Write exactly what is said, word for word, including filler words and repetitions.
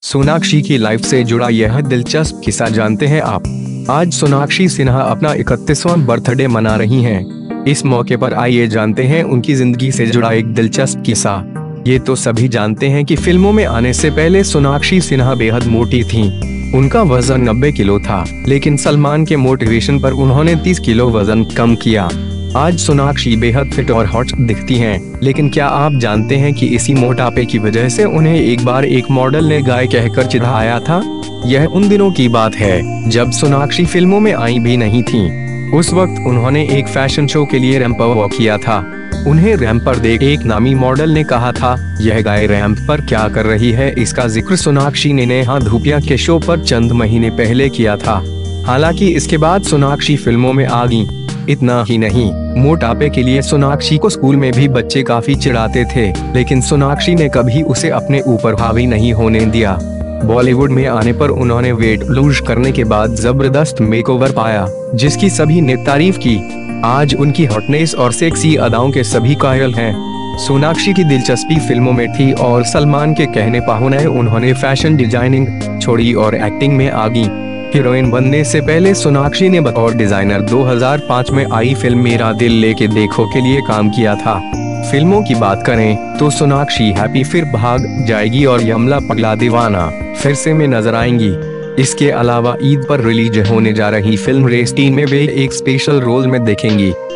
सोनाक्षी की लाइफ से जुड़ा यह दिलचस्प किस्सा जानते हैं आप। आज सोनाक्षी सिन्हा अपना इकतीसवां बर्थडे मना रही हैं। इस मौके पर आइए जानते हैं उनकी जिंदगी से जुड़ा एक दिलचस्प किस्सा। ये तो सभी जानते हैं कि फिल्मों में आने से पहले सोनाक्षी सिन्हा बेहद मोटी थीं। उनका वजन नब्बे किलो था, लेकिन सलमान के मोटिवेशन पर उन्होंने तीस किलो वजन कम किया। आज सोनाक्षी बेहद फिट और हॉट दिखती हैं, लेकिन क्या आप जानते हैं कि इसी मोटापे की वजह से उन्हें एक बार एक मॉडल ने गाय कहकर चिढ़ाया था। यह उन दिनों की बात है जब सोनाक्षी फिल्मों में आई भी नहीं थीं। उस वक्त उन्होंने एक फैशन शो के लिए रैंप वॉक किया था। उन्हें रैंप पर देख एक नामी मॉडल ने कहा था, यह गाय रैंप पर क्या कर रही है। इसका जिक्र सोनाक्षी ने नेहा धूपिया के शो पर चंद महीने पहले किया था। हालांकि इसके बाद सोनाक्षी फिल्मों में आ गईं। इतना ही नहीं, मोटापे के लिए सोनाक्षी को स्कूल में भी बच्चे काफी चिढ़ाते थे, लेकिन सोनाक्षी ने कभी उसे अपने ऊपर हावी नहीं होने दिया। बॉलीवुड में आने पर उन्होंने वेट लूज करने के बाद जबरदस्त मेकओवर पाया, जिसकी सभी ने तारीफ की। आज उनकी हॉटनेस और सेक्सी अदाओं के सभी कायल हैं। सोनाक्षी की दिलचस्पी फिल्मों में थी और सलमान के कहने पाहुन उन्होंने फैशन डिजाइनिंग छोड़ी और एक्टिंग में आ गईं। हीरोइन बनने से पहले सोनाक्षी ने बतौर डिजाइनर दो हज़ार पाँच में आई फिल्म मेरा दिल लेके देखो के लिए काम किया था। फिल्मों की बात करें तो सोनाक्षी हैप्पी फिर भाग जाएगी और यमला पगला दीवाना फिर से में नजर आएंगी। इसके अलावा ईद पर रिलीज होने जा रही फिल्म रेस तीन में वे एक स्पेशल रोल में देखेंगी।